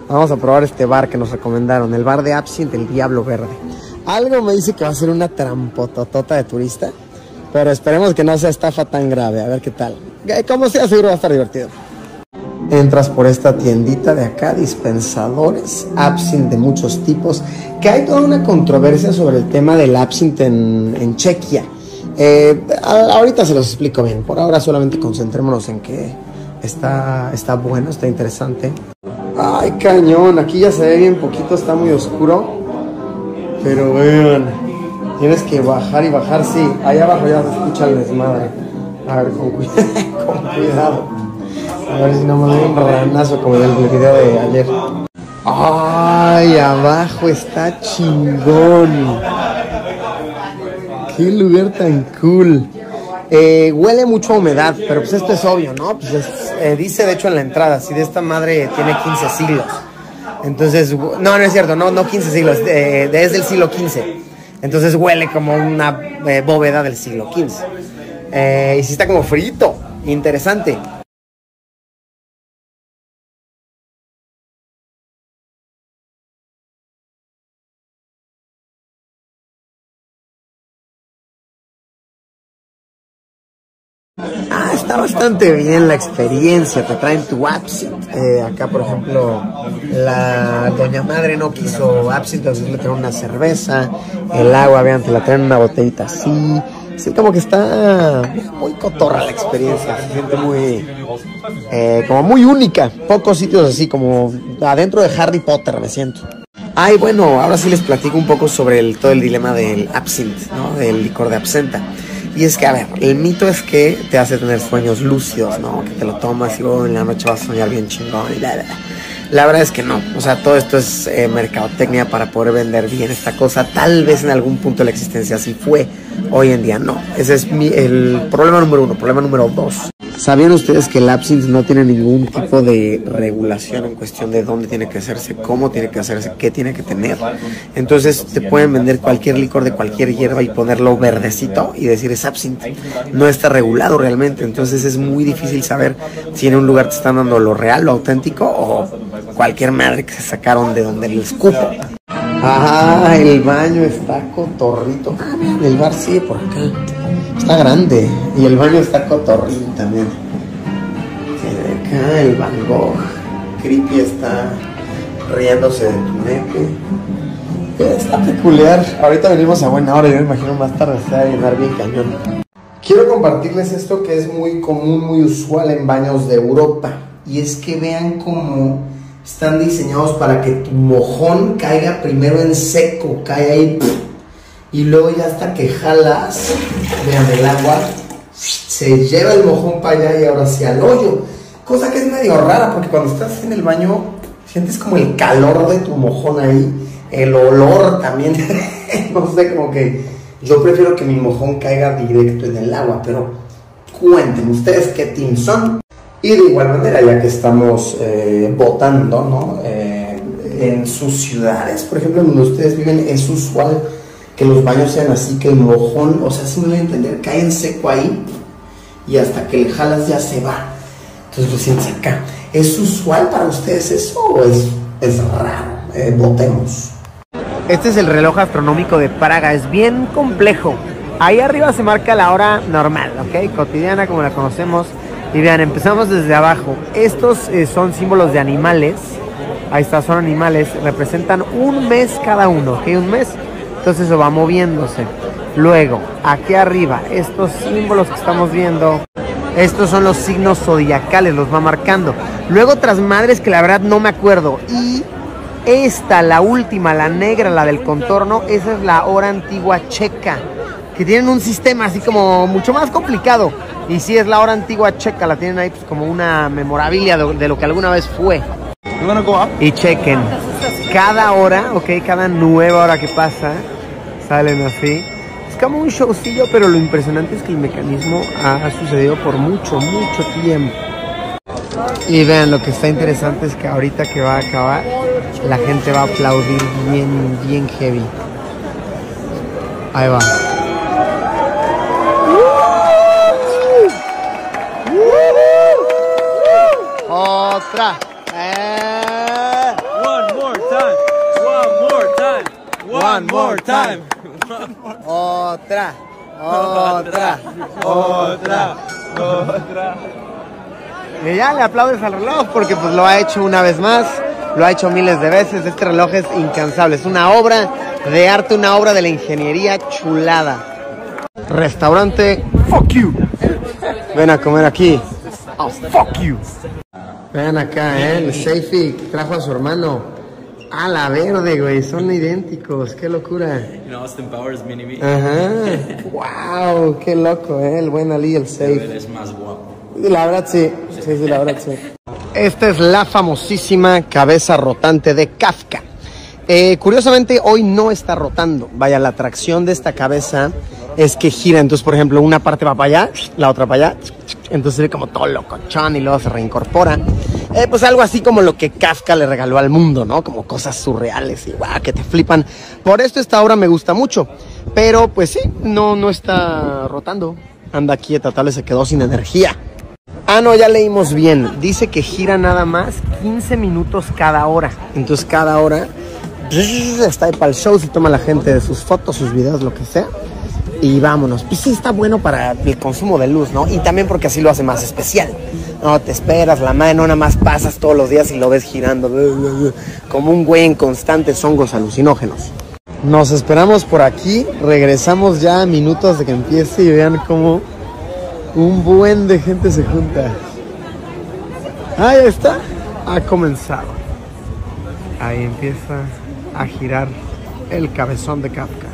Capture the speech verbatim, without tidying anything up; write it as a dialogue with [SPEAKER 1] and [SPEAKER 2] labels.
[SPEAKER 1] Vamos a probar este bar que nos recomendaron, el bar de Absinthe, el Diablo Verde. Algo me dice que va a ser una trampototota de turista, pero esperemos que no sea estafa tan grave, a ver qué tal. Como sea, seguro va a estar divertido. Entras por esta tiendita de acá, dispensadores, Absinthe de muchos tipos, que hay toda una controversia sobre el tema del Absinthe en, en Chequia. Eh, a, ahorita se los explico bien, por ahora solamente concentrémonos en que está, está bueno, está interesante. Ay, cañón, aquí ya se ve bien poquito, está muy oscuro, pero vean, tienes que bajar y bajar, sí, allá abajo ya se escucha el desmadre. A ver, con, cu con cuidado. A ver si no me doy un ranazo como en el video de ayer. Ay, abajo está chingón. Qué lugar tan cool. Eh, huele mucho a humedad, pero pues esto es obvio, ¿no? Pues es, eh, dice de hecho en la entrada, si de esta madre tiene quince siglos. Entonces, no, no es cierto, no, no quince siglos, eh, desde el siglo quince. Entonces huele como una eh, bóveda del siglo quince. Eh, y sí está como frito, interesante. Ah, está bastante bien la experiencia, te traen tu Absinthe. Eh, acá, por ejemplo, la doña madre no quiso Absinthe, entonces le traen una cerveza, el agua, vean, te la traen una botellita así. Sí, como que está muy cotorra la experiencia, se siente muy, eh, como muy única. Pocos sitios así, como adentro de Harry Potter me siento. Ay, bueno, ahora sí les platico un poco sobre el, todo el dilema del Absinthe, ¿no? Del licor de absenta. Y es que, a ver, el mito es que te hace tener sueños lúcidos, ¿no? Que te lo tomas y oh, en la noche vas a soñar bien chingón y la, la, la. La verdad es que no, o sea, todo esto es eh, mercadotecnia para poder vender bien esta cosa. Tal vez en algún punto de la existencia así fue, hoy en día no. Ese es mi, el problema número uno. Problema número dos. ¿Sabían ustedes que el Absinthe no tiene ningún tipo de regulación en cuestión de dónde tiene que hacerse, cómo tiene que hacerse, qué tiene que tener? Entonces te pueden vender cualquier licor de cualquier hierba y ponerlo verdecito y decir es Absinthe. No está regulado realmente, entonces es muy difícil saber si en un lugar te están dando lo real, lo auténtico o cualquier madre que se sacaron de donde el escupo. Ah, el baño está cotorrito. Ah, vean, el bar sigue por acá. Está grande. Y el baño está cotorrito también. Acá el Van Gogh. Creepy está riéndose de tu nepe. Está peculiar. Ahorita venimos a buena hora. Yo me imagino más tarde se va a llenar bien cañón. Quiero compartirles esto que es muy común, muy usual en baños de Europa. Y es que vean cómo están diseñados para que tu mojón caiga primero en seco, cae ahí, y luego ya hasta que jalas, vean el agua, se lleva el mojón para allá y ahora sí al hoyo. Cosa que es medio rara porque cuando estás en el baño sientes como el calor de tu mojón ahí, el olor también, no sé, como que yo prefiero que mi mojón caiga directo en el agua, pero cuenten ustedes qué team son. Y de igual manera, ya que estamos eh, votando, ¿no? Eh, en sus ciudades, por ejemplo, donde ustedes viven, es usual que los baños sean así, que el mojón, o sea, si me voy a entender, cae en seco ahí y hasta que le jalas ya se va. Entonces lo sientes acá. ¿Es usual para ustedes eso o es, es raro? Eh, votemos. Este es el reloj astronómico de Praga, es bien complejo. Ahí arriba se marca la hora normal, ¿ok? Cotidiana, como la conocemos. Y vean, empezamos desde abajo. Estos eh, son símbolos de animales. Ahí está, son animales. Representan un mes cada uno, ¿ok? Un mes. Entonces eso va moviéndose. Luego, aquí arriba, estos símbolos que estamos viendo, estos son los signos zodiacales, los va marcando. Luego otras madres que la verdad no me acuerdo. Y esta, la última, la negra, la del contorno, esa es la hora antigua checa, que tienen un sistema así como mucho más complicado. Y si es la hora antigua checa, la tienen ahí pues como una memorabilia de, de lo que alguna vez fue. Y chequen, cada hora, ok, cada nueva hora que pasa, salen así. Es como un showcillo, pero lo impresionante es que el mecanismo ha sucedido por mucho, mucho tiempo. Y vean, lo que está interesante es que ahorita que va a acabar, la gente va a aplaudir bien, bien heavy. Ahí va. Otra. Eh.
[SPEAKER 2] One more time.
[SPEAKER 1] Otra, otra, otra, otra. Y ya le aplaudes al reloj porque pues lo ha hecho una vez más, lo ha hecho miles de veces. Este reloj es incansable, es una obra de arte, una obra de la ingeniería chulada. Restaurante Fuck You. Ven a comer aquí. Oh, fuck you. Vean acá, eh, el Seifi trajo a su hermano. A la verde, güey, son idénticos, qué locura.
[SPEAKER 2] You know, Austin Powers mini me.
[SPEAKER 1] Ajá, wow, qué loco, eh, el buen Ali, el Seif.
[SPEAKER 2] Eres más guapo.
[SPEAKER 1] La verdad sí, sí, sí, la verdad sí. Esta es la famosísima cabeza rotante de Kafka. Eh, curiosamente hoy no está rotando. Vaya, la atracción de esta cabeza es que gira. Entonces, por ejemplo, una parte va para allá, la otra para allá. Entonces se ve como todo locochón y luego se reincorpora. Eh, pues algo así como lo que Kafka le regaló al mundo, ¿no? Como cosas surreales y guau, que te flipan. Por esto esta obra me gusta mucho. Pero pues sí, no, no está rotando. Anda quieta, tal vez se quedó sin energía. Ah, no, ya leímos bien. Dice que gira nada más quince minutos cada hora. Entonces cada hora está ahí para el show, se toma la gente sus fotos, sus videos, lo que sea. Y vámonos. Pues sí, está bueno para el consumo de luz, ¿no? Y también porque así lo hace más especial. No te esperas la mano, nada más pasas todos los días y lo ves girando. Como un güey en constantes hongos alucinógenos. Nos esperamos por aquí. Regresamos ya a minutos de que empiece y vean cómo un buen de gente se junta. Ahí está. Ha comenzado. Ahí empieza a girar el cabezón de Kafka.